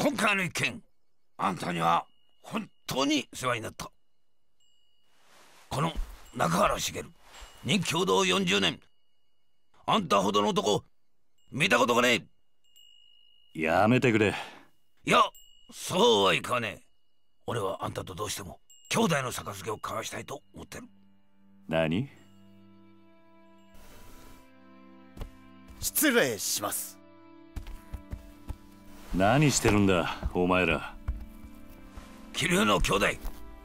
今回の一件、あんたには本当に世話になった。この中原茂、任共同40年、あんたほどの男見たことがねえ。 やめてくれ。 いや、そうはいかねえ。俺はあんたとどうしても兄弟の杯を交わしたいと思ってる。 何？ 失礼します。 何してるんだお前ら。 桐生の兄弟、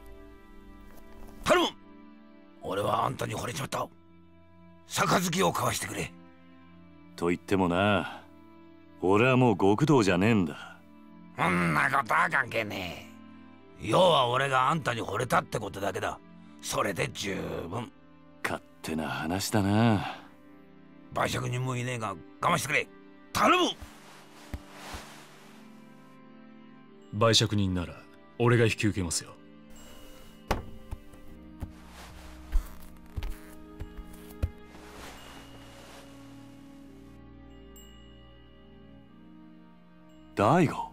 頼む。俺はあんたに惚れちまった。杯を交わしてくれ。 と言ってもな、俺はもう極道じゃねえんだ。 そんなことは関係ねえ。要は俺があんたに惚れたってことだけだ。それで十分。 勝手な話だな。 売借人もいねえが我慢してくれ。頼む。 売借人なら俺が引き受けますよ。 大悟。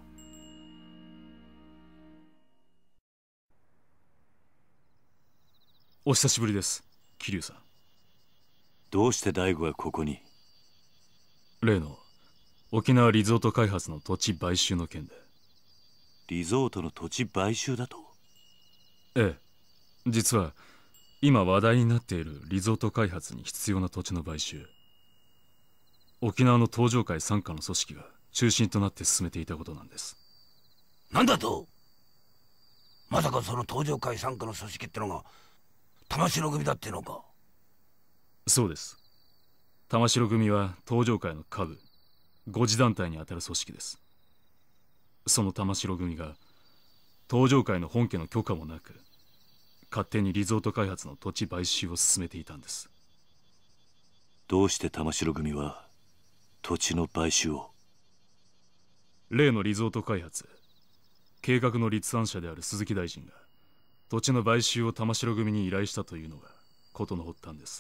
お久しぶりです、桐生さん。 どうして大悟がここに？ 例の沖縄リゾート開発の土地買収の件で。 リゾートの土地買収だと？ ええ、実は今話題になっているリゾート開発に必要な土地の買収、沖縄の東上会傘下の組織が中心となって進めていたことなんです。 なんだと？まさかその東上会傘下の組織ってのが玉城組だってのか？ そうです。玉城組は東上会の下部5次団体にあたる組織です。その玉城組が東上会の本家の許可もなく勝手にリゾート開発の土地買収を進めていたんです。 どうして玉城組は土地の買収を？ 例のリゾート開発計画の立案者である鈴木大臣が土地の買収を玉城組に依頼したというのが事の発端です。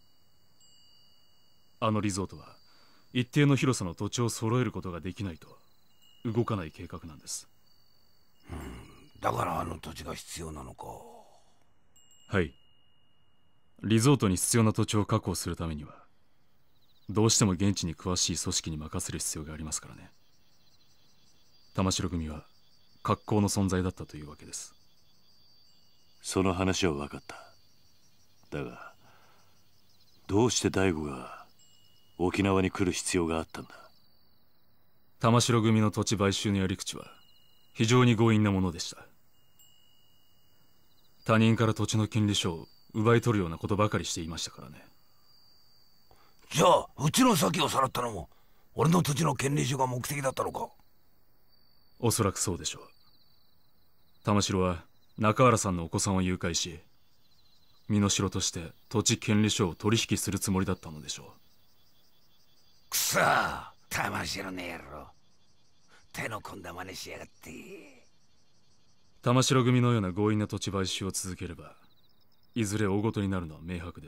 あのリゾートは一定の広さの土地を揃えることができないと動かない計画なんです。 だからあの土地が必要なのか。 はい。リゾートに必要な土地を確保するためにはどうしても現地に詳しい組織に任せる必要がありますからね。玉城組は格好の存在だったというわけです。 その話は分かった。だがどうして大悟が沖縄に来る必要があったんだ？ 玉城組の土地買収のやり口は非常に強引なものでした。他人から土地の権利書を奪い取るようなことばかりしていましたからね。 じゃあうちの先をさらったのも俺の土地の権利書が目的だったのか？ おそらくそうでしょう。玉城は中原さんのお子さんを誘拐し身代として土地権利書を取引するつもりだったのでしょう。 くそー、玉城の野郎、手の込んだ真似しやがって。 玉城組のような強引な土地買収を続ければいずれ大事になるのは明白です。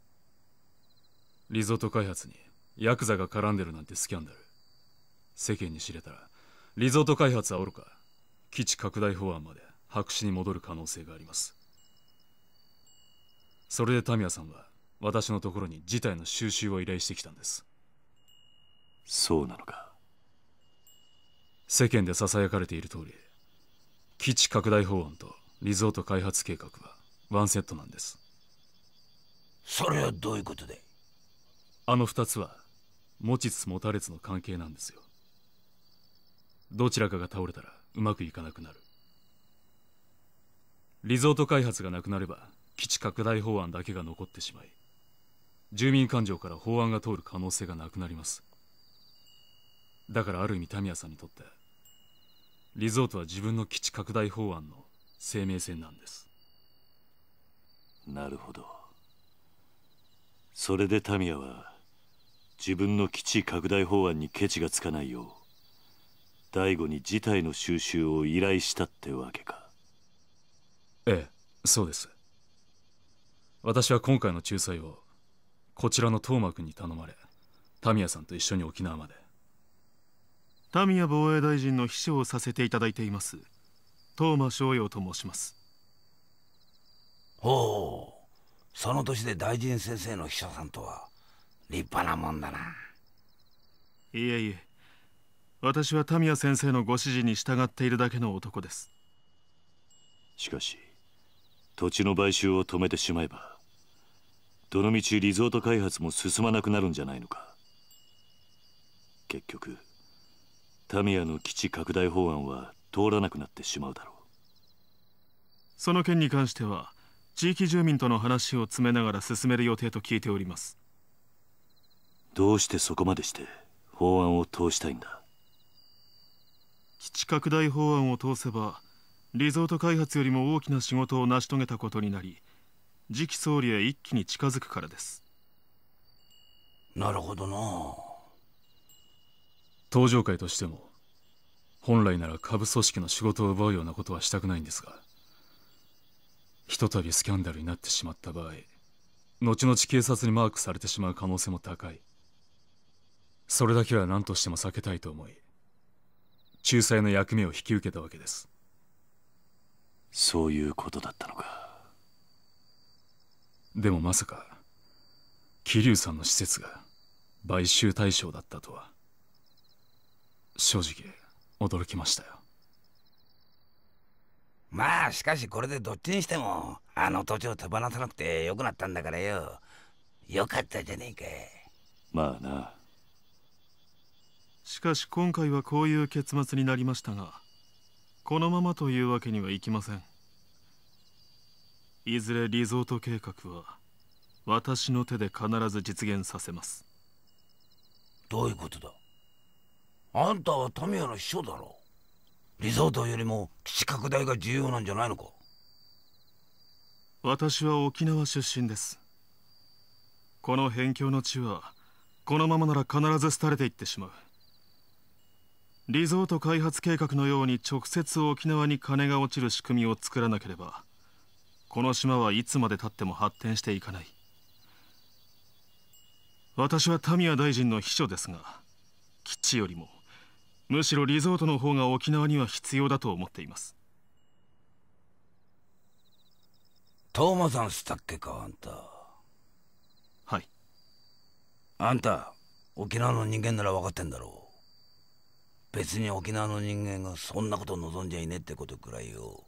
リゾート開発にヤクザが絡んでるなんてスキャンダル世間に知れたらリゾート開発はおろか基地拡大法案まで白紙に戻る可能性があります。それでタミヤさんは私のところに事態の収拾を依頼してきたんです。 そうなのか。 世間でささやかれている通り基地拡大法案とリゾート開発計画はワンセットなんです。 それはどういうことで？ あの2つは持ちつ持たれつの関係なんですよ。どちらかが倒れたらうまくいかなくなる。リゾート開発がなくなれば基地拡大法案だけが残ってしまい住民感情から法案が通る可能性がなくなります。だからある意味タミヤさんにとってリゾートは自分の基地拡大法案の生命線なんです。 なるほど。それでタミヤは自分の基地拡大法案にケチがつかないよう大悟に事態の収拾を依頼したってわけか。 ええ、そうです。私は今回の仲裁をこちらの東間君に頼まれタミヤさんと一緒に沖縄まで。 民谷防衛大臣の秘書をさせていただいています東間翔陽と申します。 ほう、その年で大臣先生の秘書さんとは立派なもんだな。 いえいえ、私は民谷先生のご指示に従っているだけの男です。 しかし土地の買収を止めてしまえばどのみちリゾート開発も進まなくなるんじゃないのか。結局民谷の基地拡大法案は通らなくなってしまうだろう。 その件に関しては地域住民との話を詰めながら進める予定と聞いております。 どうしてそこまでして法案を通したいんだ。 基地拡大法案を通せばリゾート開発よりも大きな仕事を成し遂げたことになり、次期総理へ一気に近づくからです。 なるほどな。 東上会としても本来なら下部組織の仕事を奪うようなことはしたくないんですが、ひとたびスキャンダルになってしまった場合、後々警察にマークされてしまう可能性も高い。それだけは何としても避けたいと思い、仲裁の役目を引き受けたわけです。 そういうことだったのか。 でもまさか桐生さんの施設が買収対象だったとは、正直驚きましたよ。 まあしかしこれでどっちにしてもあの土地を手放さなくてよくなったんだからよ。よかったじゃねえか。 まあな。 しかし今回はこういう結末になりましたが、このままというわけにはいきません。いずれリゾート計画は私の手で必ず実現させます。 どういうことだ。あんたは民谷の秘書だろ。リゾートよりも基地拡大が重要なんじゃないのか。 私は沖縄出身です。この辺境の地はこのままなら必ず廃れていってしまう。リゾート開発計画のように直接沖縄に金が落ちる仕組みを作らなければ、この島はいつまでたっても発展していかない。私は民谷大臣の秘書ですが、基地よりもむしろリゾートの方が沖縄には必要だと思っています。 東間さんしたっけか、あんた。 はい。 あんた沖縄の人間なら分かってんだろう。別に沖縄の人間がそんなこと望んじゃいねえってことくらいよ。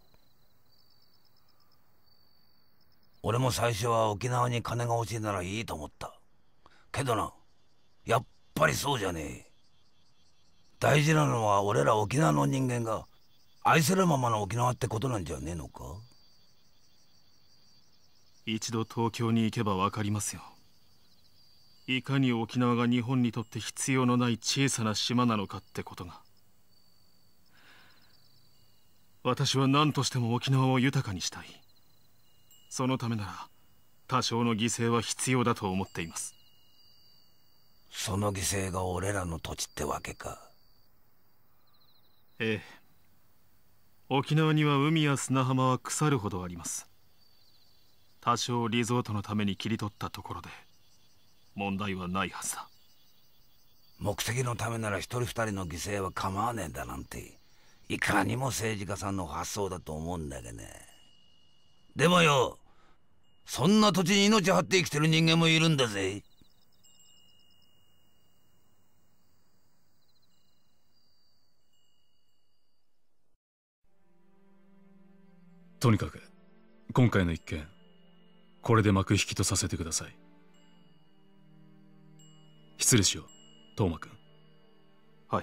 俺も最初は沖縄に金が欲しいならいいと思った。けどな、やっぱりそうじゃねえ。大事なのは俺ら沖縄の人間が愛せるままの沖縄ってことなんじゃねえのか。 一度東京に行けば分かりますよ。いかに沖縄が日本にとって必要のない小さな島なのかってことが。私は何としても沖縄を豊かにしたい。そのためなら多少の犠牲は必要だと思っています。 その犠牲が俺らの土地ってわけか。 ええ。沖縄には海や砂浜は腐るほどあります。多少リゾートのために切り取ったところで問題はないはずだ。 目的のためなら一人二人の犠牲は構わねえんだなんて、いかにも政治家さんの発想だと思うんだけどね。でもよ、そんな土地に命張って生きてる人間もいるんだぜ。 とにかく今回の一件、これで幕引きとさせてください。失礼しよう、東間君。 はい。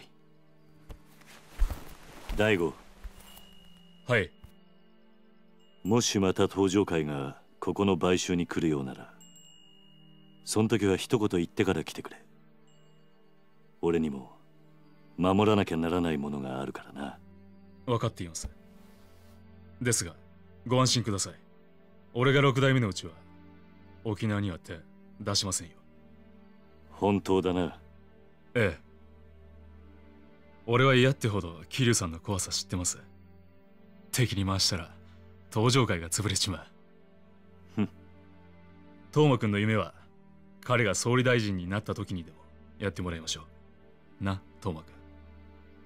大吾。 はい。 もしまた東上会がここの買収に来るようなら、その時は一言言ってから来てくれ。俺にも守らなきゃならないものがあるからな。 分かっています。ですがご安心ください。俺が6代目のうちは沖縄には手出しませんよ。 本当だな。 ええ。俺は嫌ってほど桐生さんの怖さ知ってます。敵に回したら東上会が潰れちまう。東間君の夢は彼が総理大臣になった時にでもやってもらいましょうな、東間君。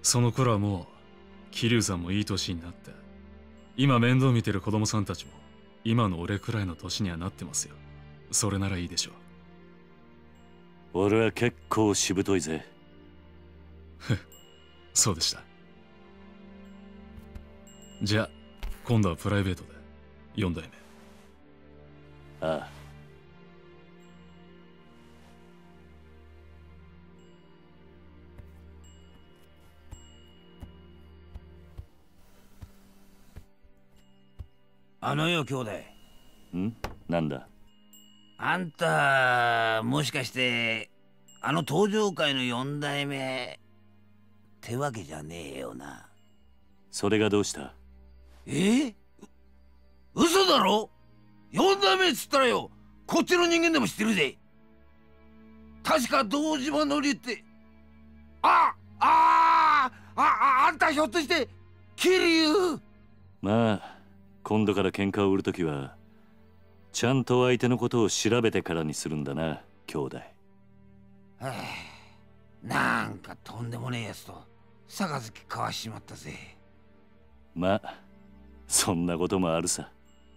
その頃はもう桐生さんもいい年になって、今面倒見てる子供さんたちも今の俺くらいの年にはなってますよ。それならいいでしょう。 俺は結構しぶといぜ。 そうでした。じゃあ今度はプライベートで4代目。 ああ。 よ兄弟。 なんだ。 あんたもしかして登場界の4代目ってわけじゃねえよな。 それがどうした？ 嘘だろ。4代目っつったらよ、こっちの人間でも知ってるぜ。確か堂島のりってあんたひょっとして桐生？ まあ今度から喧嘩を売るときはちゃんと相手のことを調べてからにするんだな、兄弟。 なんかとんでもねえやつと杯交わしちまったぜ。 まあそんなこともあるさ。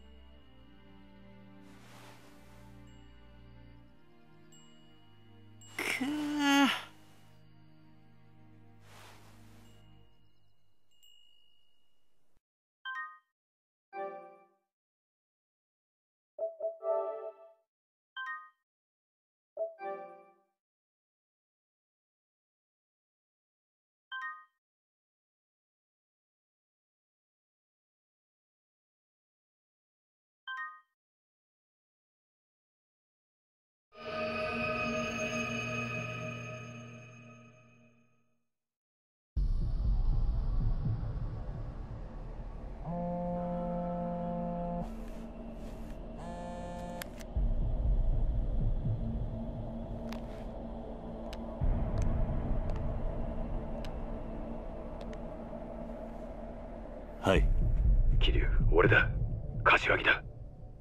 はい。 桐生、俺だ。柏木だ。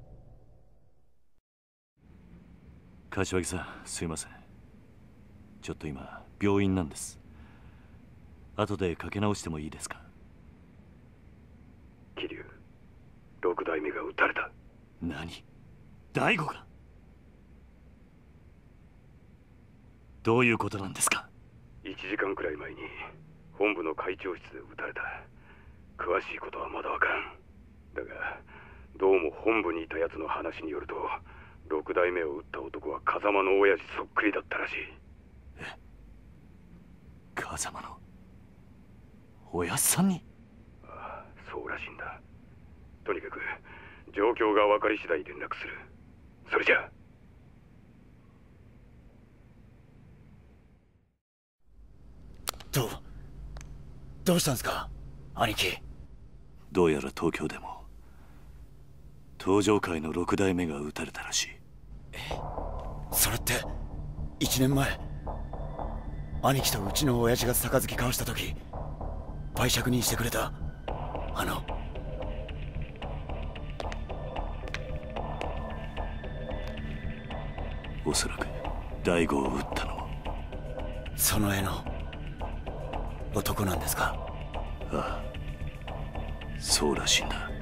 柏木さん、すいません。ちょっと今病院なんです。後でかけ直してもいいですか？ 桐生、6代目が撃たれた。 何？大吾が？どういうことなんですか ？1時間くらい前に本部の会長室で撃たれた。詳しいことはまだわからん。だがどうも本部にいたやつの話によると、6代目を撃った男は風間の親父そっくりだったらしい。 風間の親父さんに？ ああ、そうらしいんだ。とにかく状況が分かり次第連絡する。それじゃあ。 どうしたんですか兄貴？ どうやら東京でも登場界の6代目が撃たれたらしい。 それって1年前兄貴とうちの親父が杯交わした時売借人してくれたおそらく大吾を撃ったのもその絵の男なんですか？ ああ、そうらしいんだ。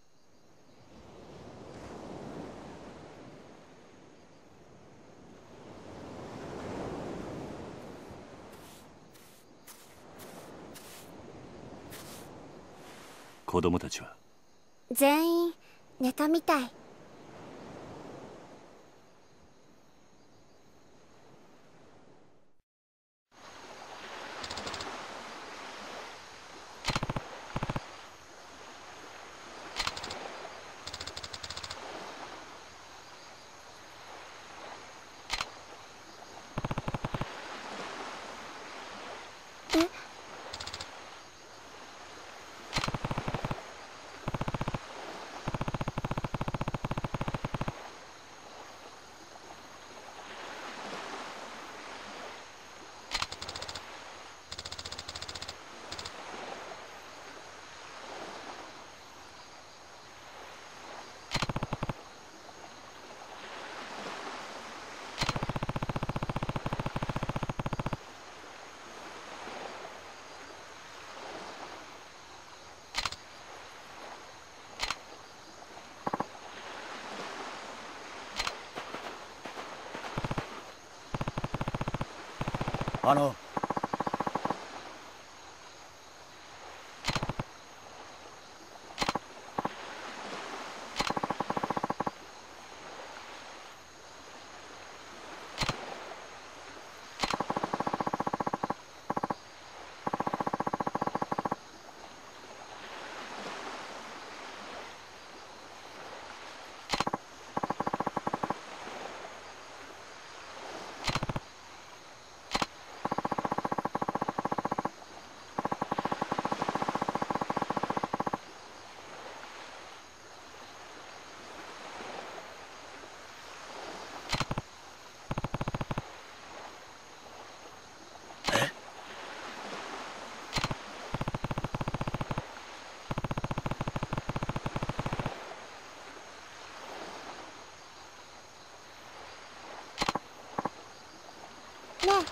子供たちは？ 全員寝たみたい。 あのねえ、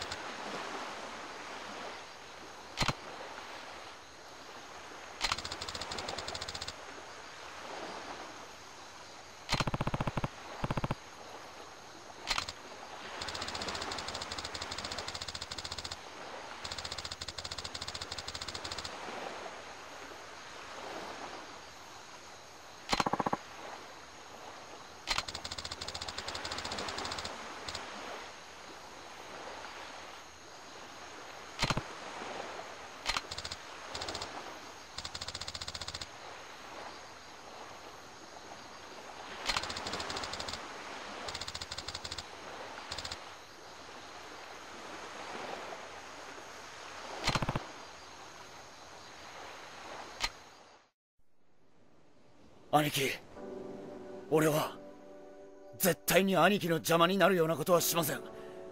兄貴、俺は絶対に兄貴の邪魔になるようなことはしません。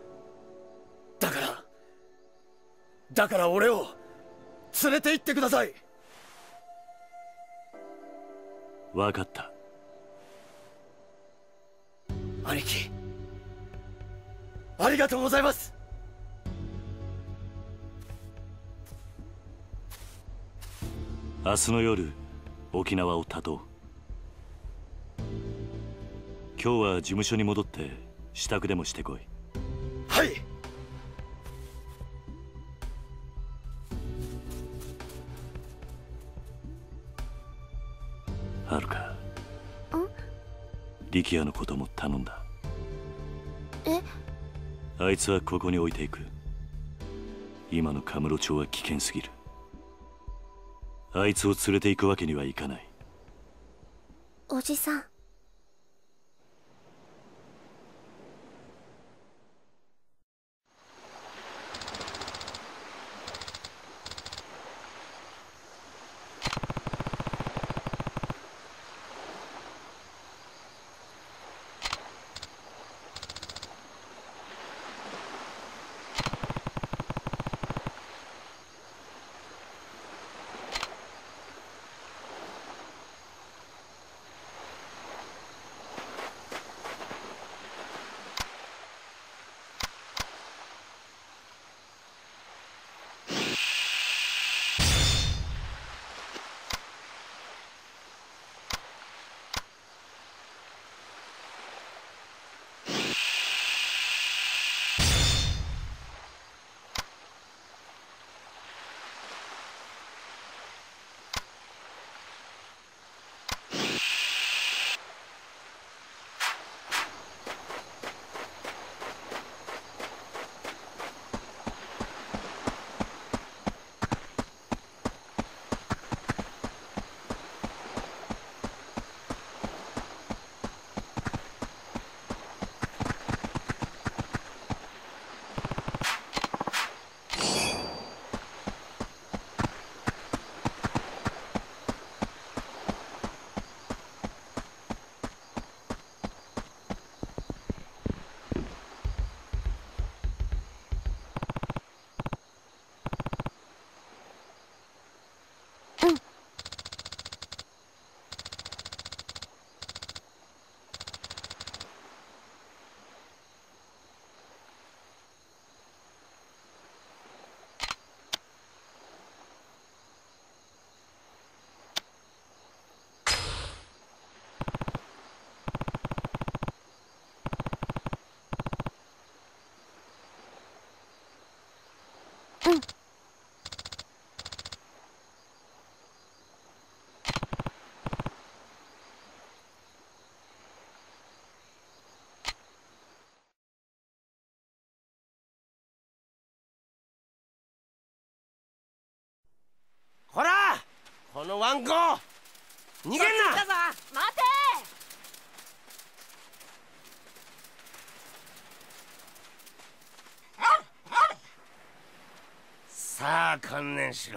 だから俺を連れて行ってください。 分かった。 兄貴、ありがとうございます。 明日の夜沖縄を断とう。今日は事務所に戻って支度でもしてこい。 はい。 はるか、力也のことも頼んだ。あいつはここに置いていく。今のカムロ町は危険すぎる。あいつを連れて行くわけにはいかない。 おじさん。 このワンコ逃げんな。 だぞ、待て。 さあ観念しろ。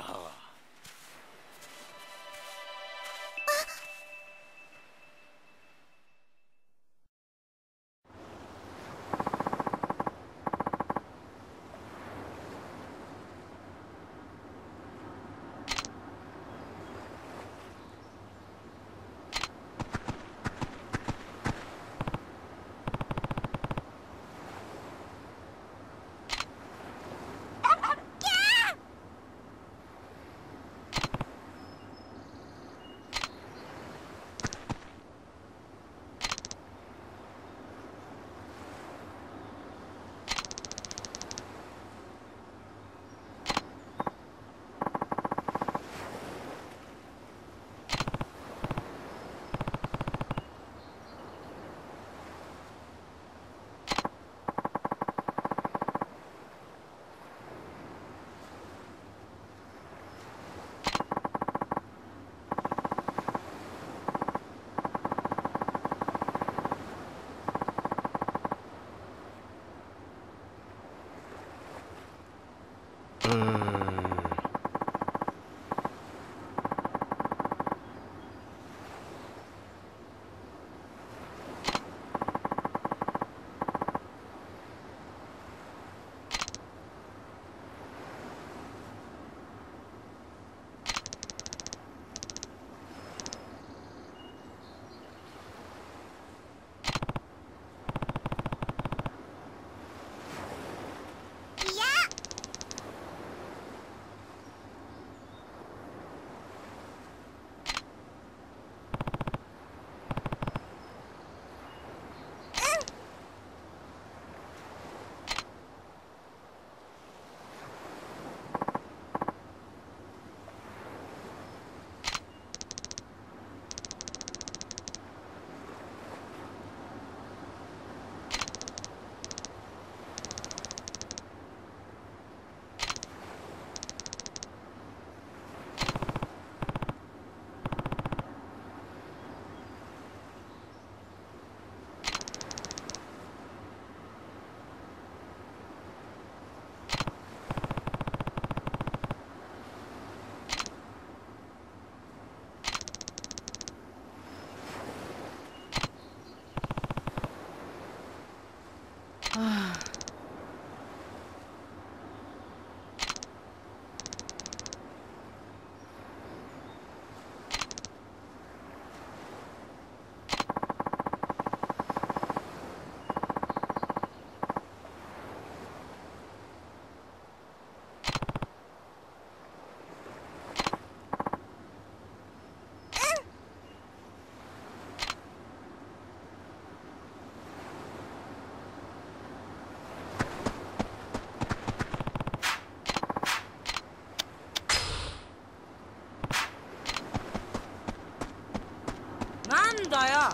なんだよ。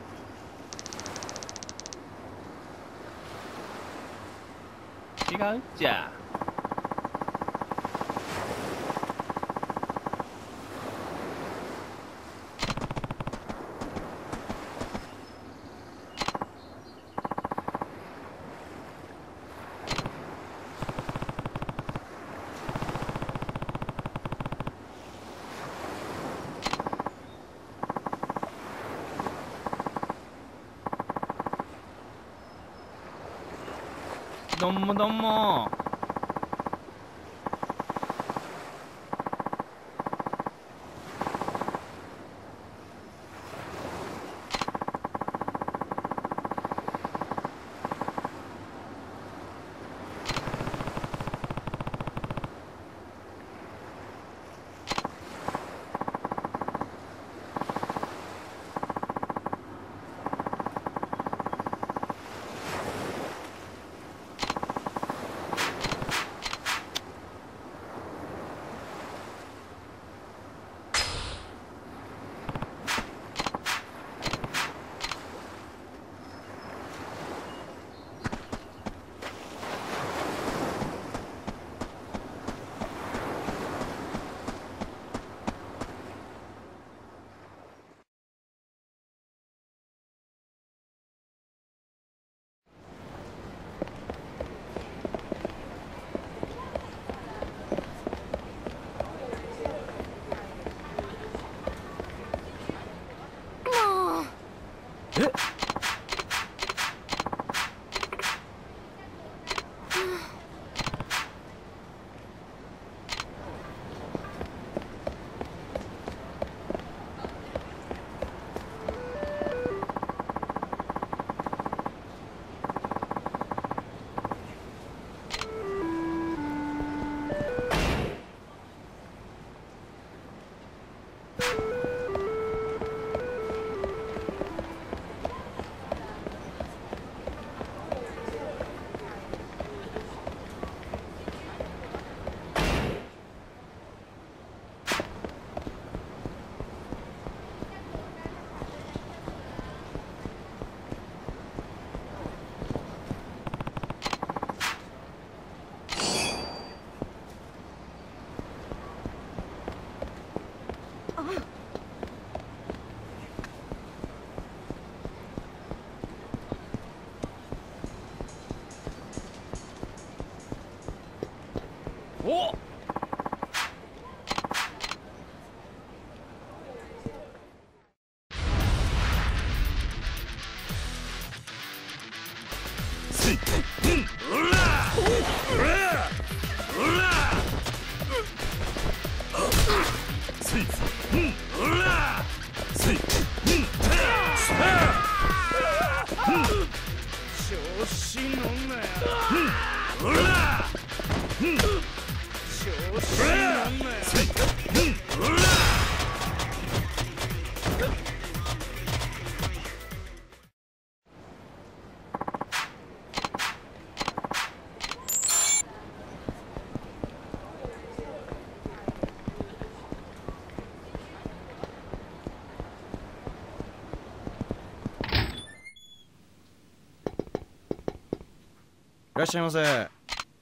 違うじゃ。どんもどんも。 調子乗んなよ。調子乗んなよ。 いらっしゃいませ。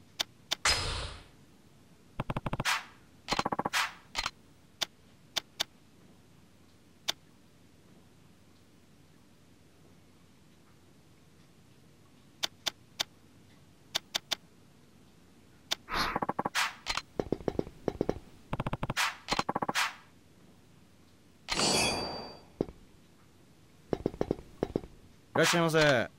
いらっしゃいませ。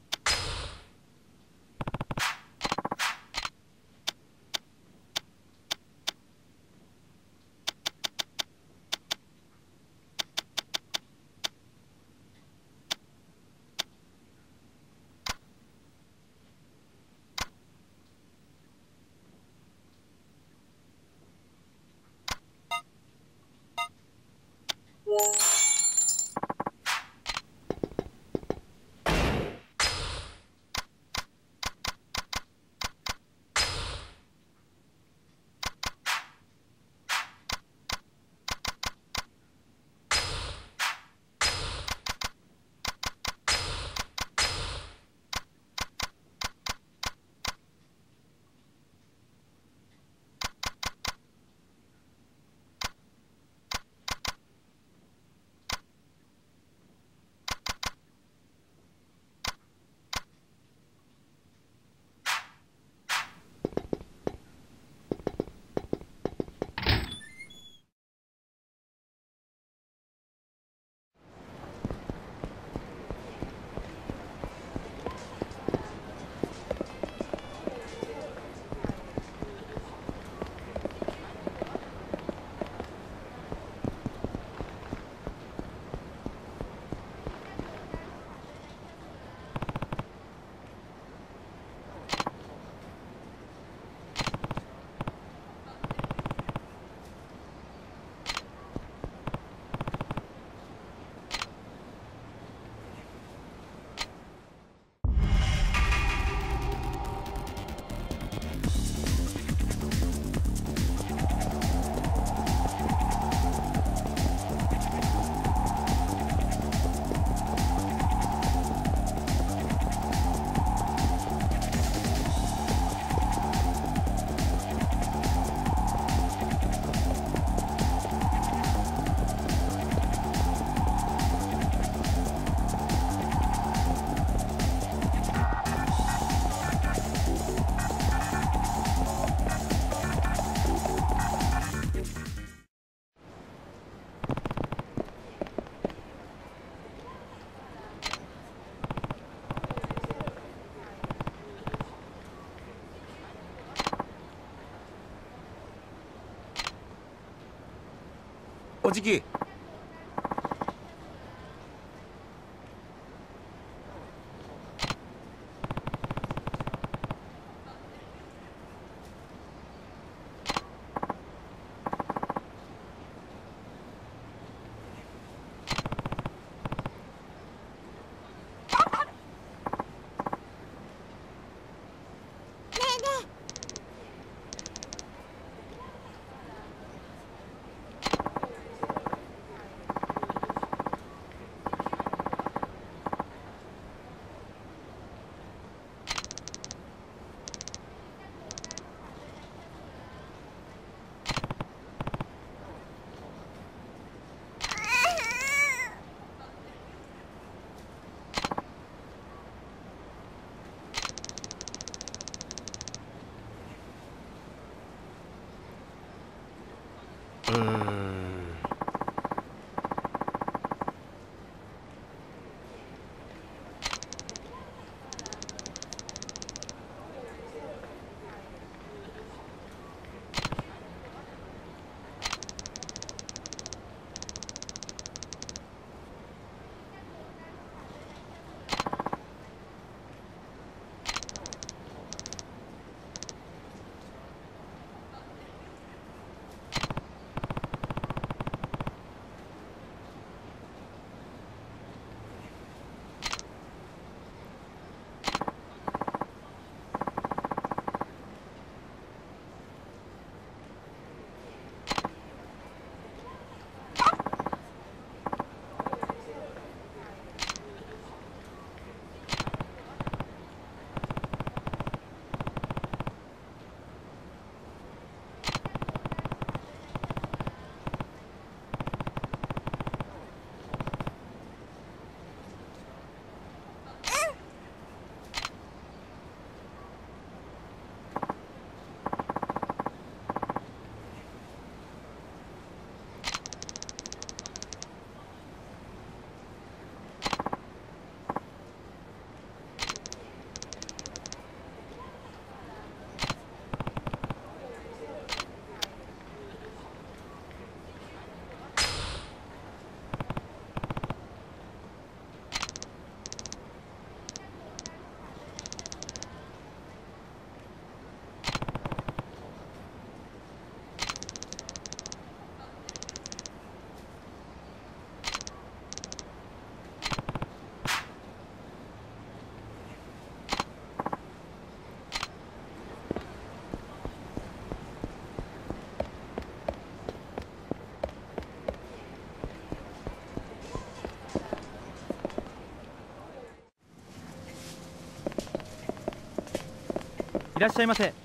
おじき。 いらっしゃいませ。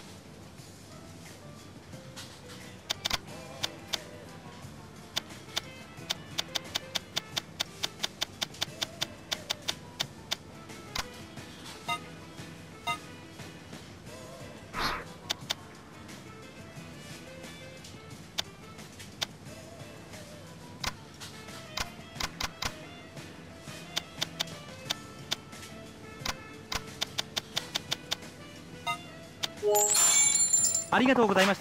ありがとうございました。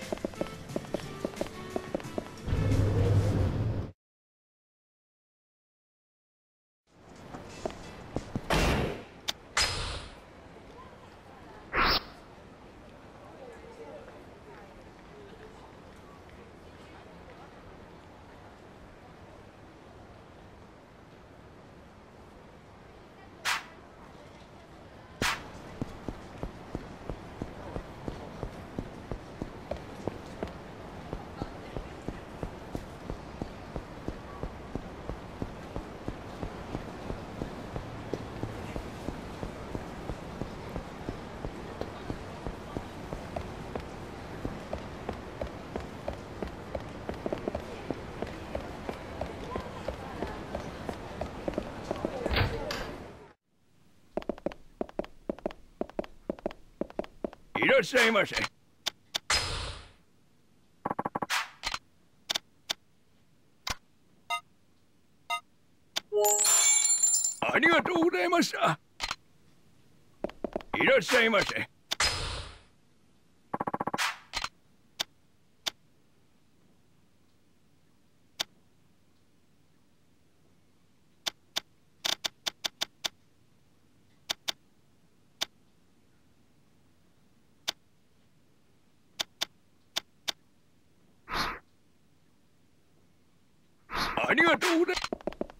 いらっしゃいませ。ありがとうございました。いらっしゃいませ。ありがとうございます。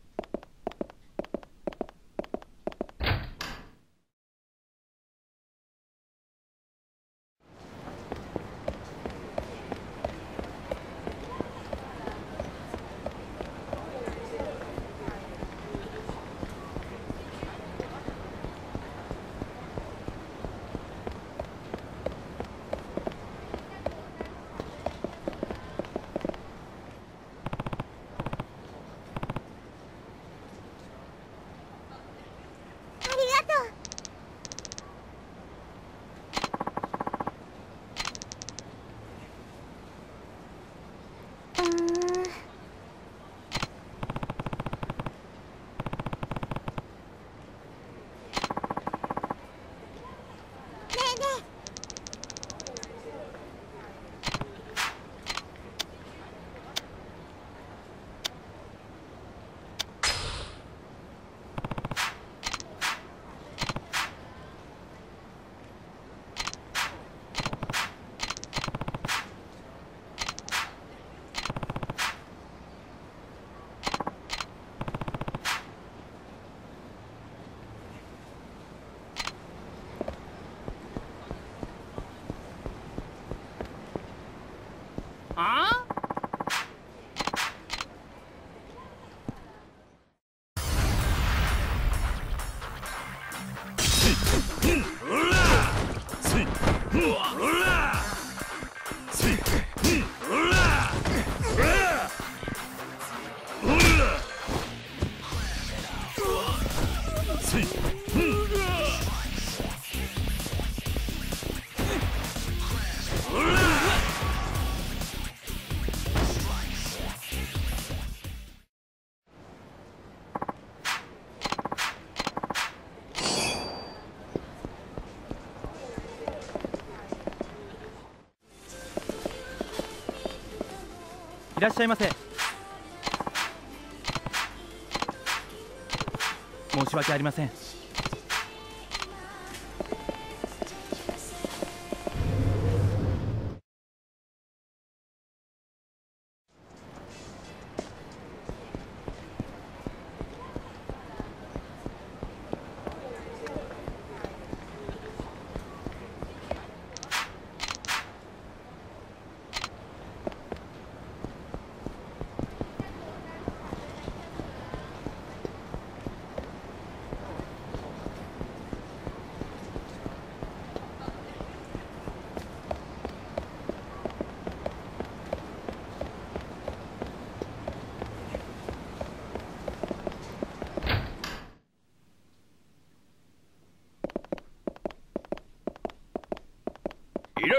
いらっしゃいませ。申し訳ありません。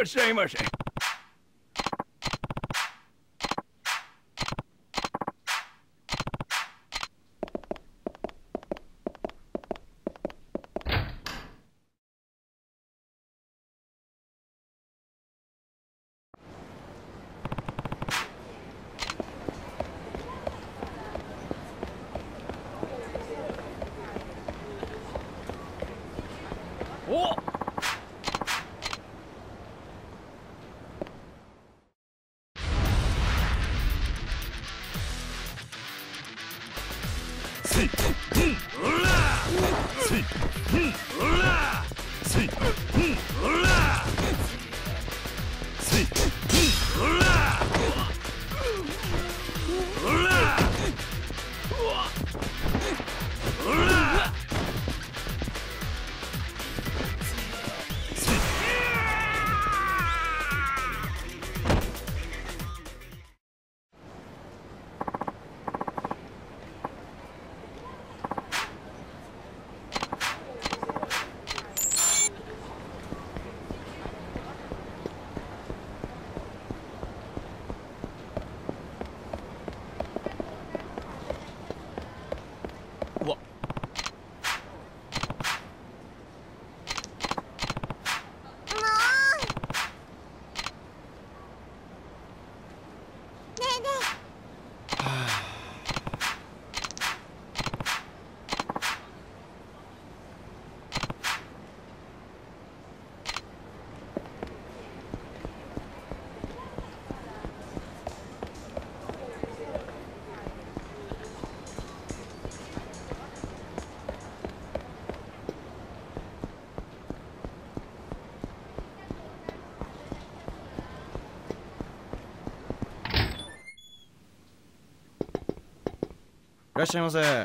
っしゃいませ。 おっ、 いらっしゃいませ。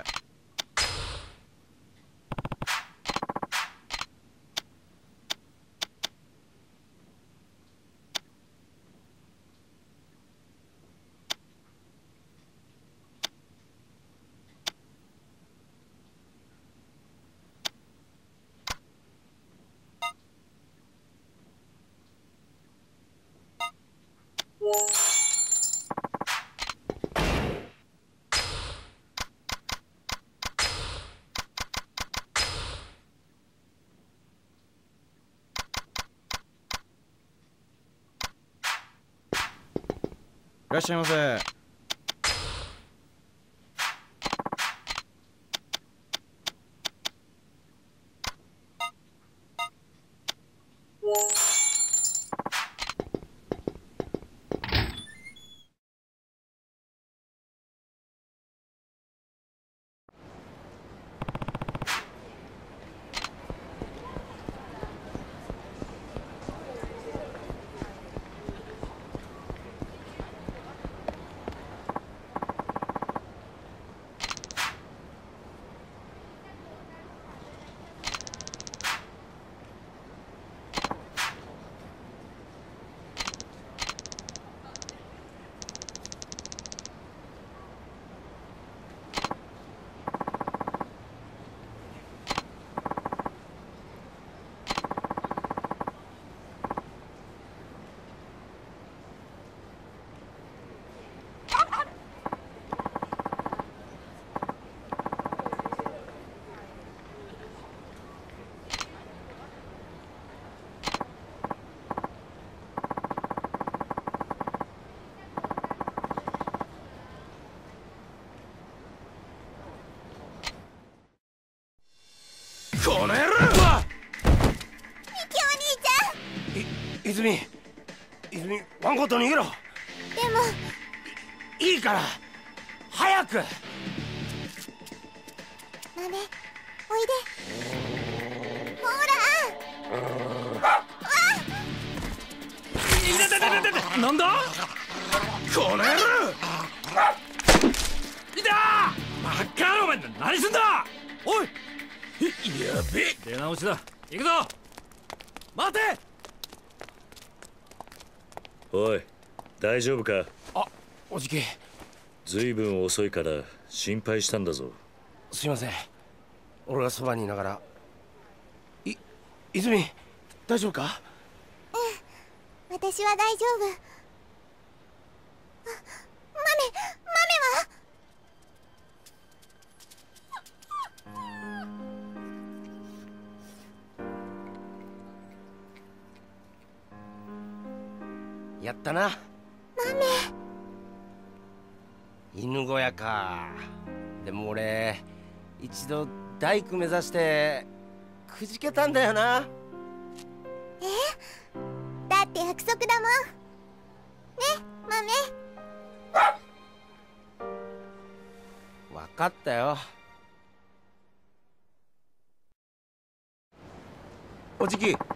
いらっしゃいませ。 この野郎！泉、ワンコと逃げろ。でもいいから早く。 マネ、おいで。ほら。 なんだこの野郎！いた！バカ野郎、お前何すんだ！おい！やべえ！出直しだ。行くぞ！待て！ おい、大丈夫か？ あ、おじき。 ずいぶん遅いから心配したんだぞ。 すいません。俺がそばにいながら。泉、大丈夫か？ 私は大丈夫。豆は？ やったな。 豆。 犬小屋か。でも俺一度大工目指してくじけたんだよな。 だって約束だもんね、豆。 分かったよ。 おじき、